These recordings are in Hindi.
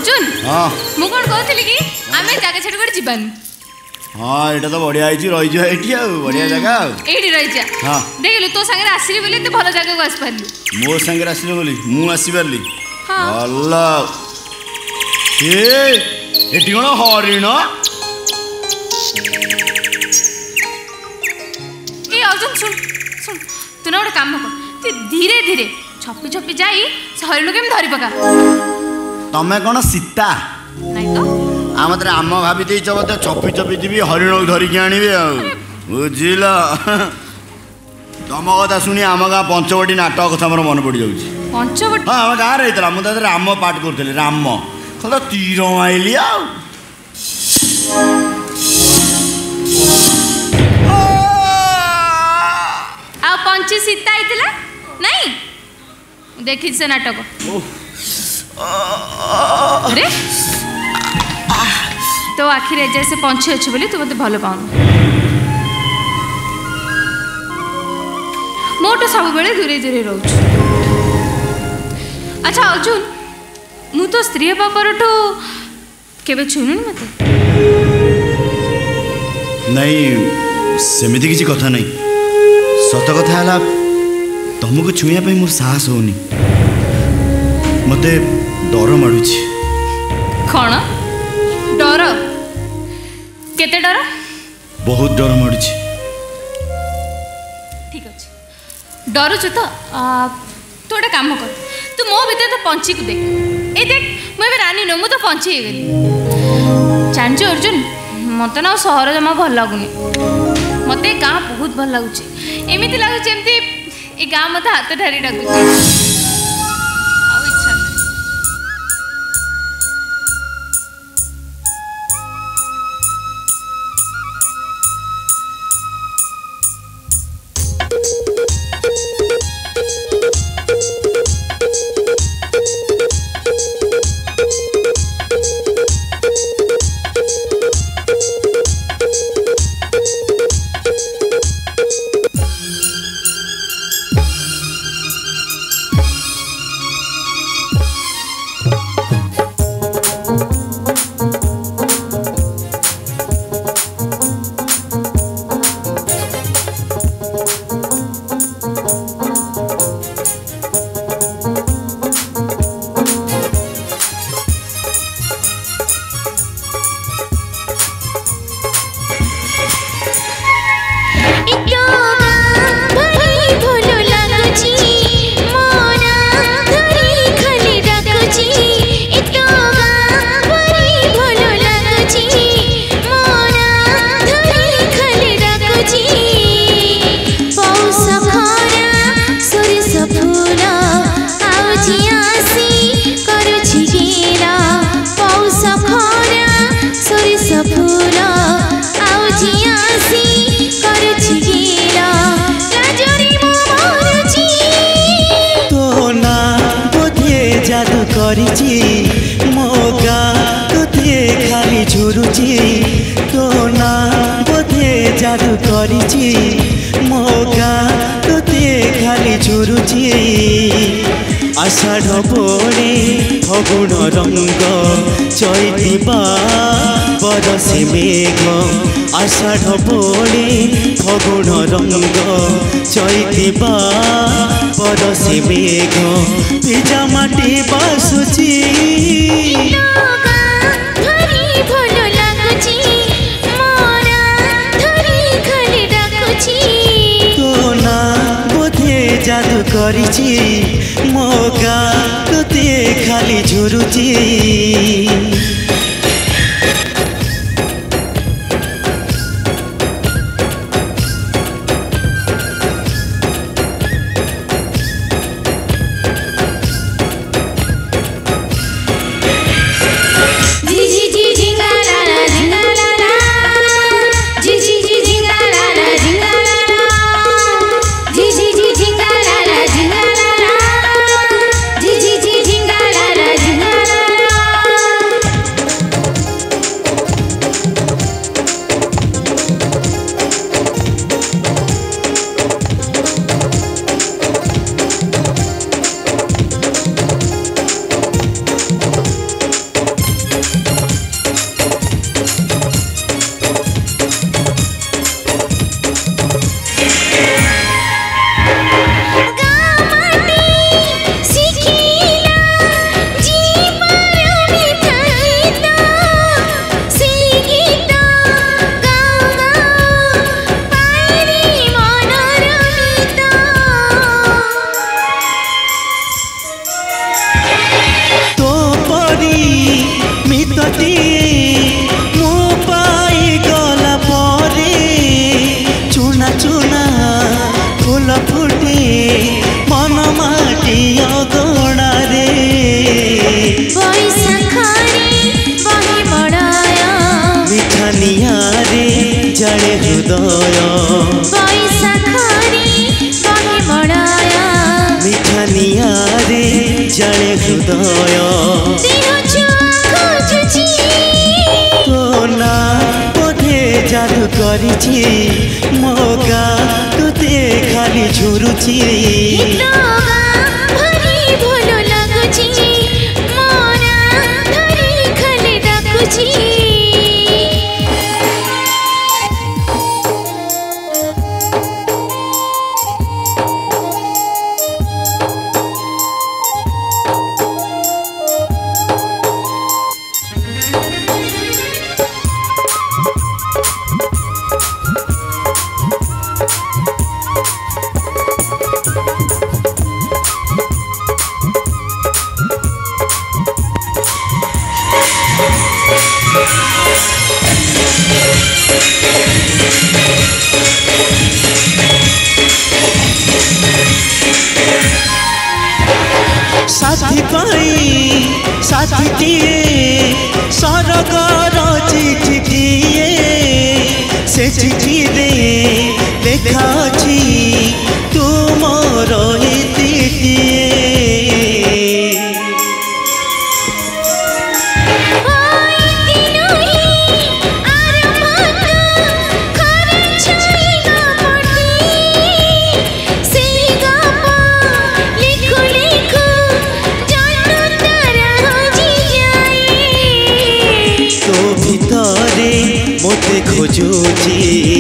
अर्जुन हाँ मु कौन कहती कि आम जगह छाड़ कौटे जीवानी हाँ यहाँ तो बढ़िया रही बढ़िया जगह ये रही हाँ देखिलु तो सागर आसली बोले तो भल जगह को आसपारू मो सागर आसले बोली मु आसपारी हाँ भल ये कौन हरिण ए अर्जुन सुन सुन तू ना गोटे काम कर तू धीरे धीरे छपी छपी जाई से हरिण के धरी पका तमें कौन सीता नहीं तो आम आम भाभी देच बोधे चपी चपी जी हरिण धरिकी आणवे बुझिल तुम कथा शुणी आम गाँ पंचवटी नाटक कथा मोर मन पड़ जाऊँ पंचवटी हाँ आम गाँव रही मुझे राम पाठ करी राम कल तीर माइली आ पंची सीता आइतिला नहीं देखी से नाटक अरे तो आखिर जैसे पंछी अच्छे बोली तू मत भल पाऊन मोटो सब बेले दूरे दूरे रोच अच्छा अर्जुन मु तो स्त्री बापरठू केबे छुनुनी मते नहीं सेमिति किसी कथा नहीं सत कथा है तुमको छुआ मोर साहस होनी मत डर माड़ुची कौन डर केते डर बहुत डर माड़ुची ठीक अच्छे डरुचु तो तू गोटे काम कर तू मो भीतर तो पंची को देख ए देख मुझे रानी नो मु तो पंची हो गली जानछु अर्जुन मत ना सहर जमा भल लगुनि मत गाँ बहुत भल लगुच एमती लगुच एमती ए गाँ मत हाथ ठारी डाकुच आषाढ़ बोले फगुण रंग चैतिबा बरसे मेघ आषाढ़ बोले फगुण रंग चैतिबा बरसे मेघ पिजा माटी बासुची जादू करिची मौका तुते खाली झुरुची हृदय तो ना बोधे जादू करिछि मौका तुते खाली झुरुछि साथी पाई साथी दिए सरगर चिठी दिए से चिठी दे लेखा अछि तुमर इतिए मोते खोजुची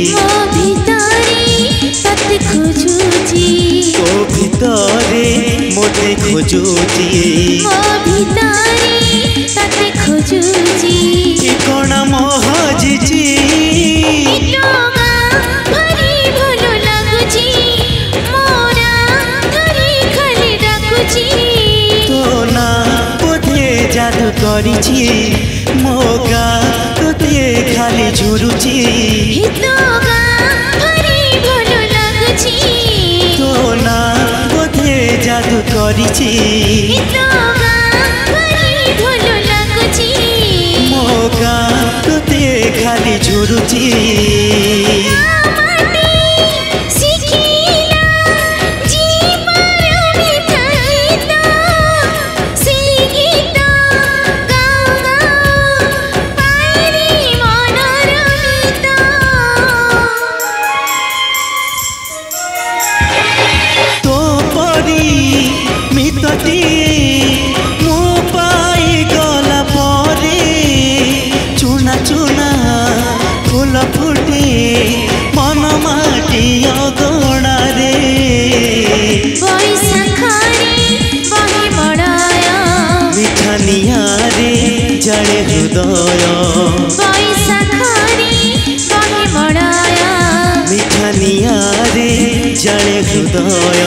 तो भितरे मोते खोजुची ठिकाना मोहजिची तो ना बोधे जादू करिछि मौका तुते खाली झुरुछि तो ना बोधे जादू करिछि मौका तुते खाली झुरुछि जड़े हृदय मिठा नियारे जड़े हृदय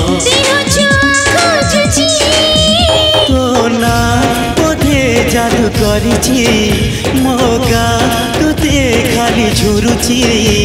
तो ना बोधे जादू करिछि मौका तुते खाली झुरुछि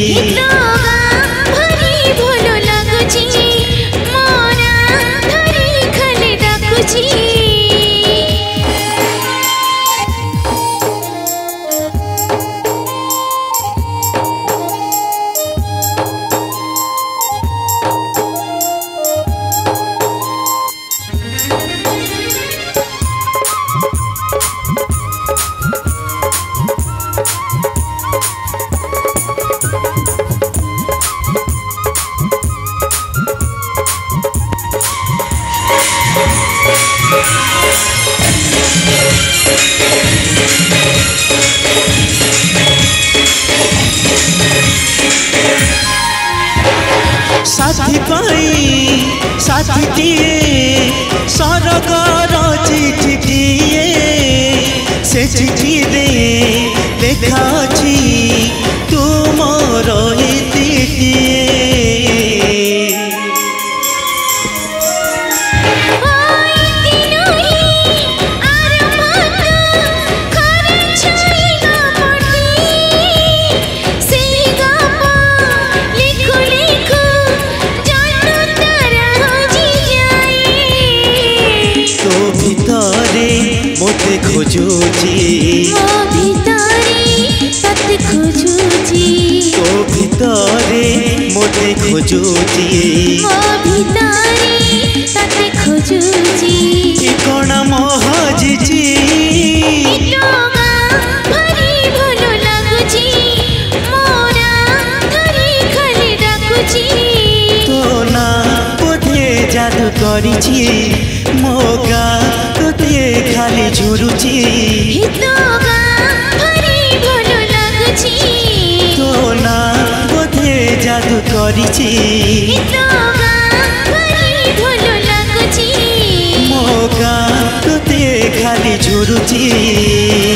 साथी पाई साथी दिए सरगर चिठी दिए से चिठी दे लेखा अछि तुमर इतिए मोते खोजुची तो भितरे मोते खोजुची ठिकाना जादू करिछि मो गाँ तोते खाली झुरुछि तो भारी भल लागुछि तो ना बोधे जादू करिछि तो भारी भल लागुछि मो गाँ तोते खाली झुरुछि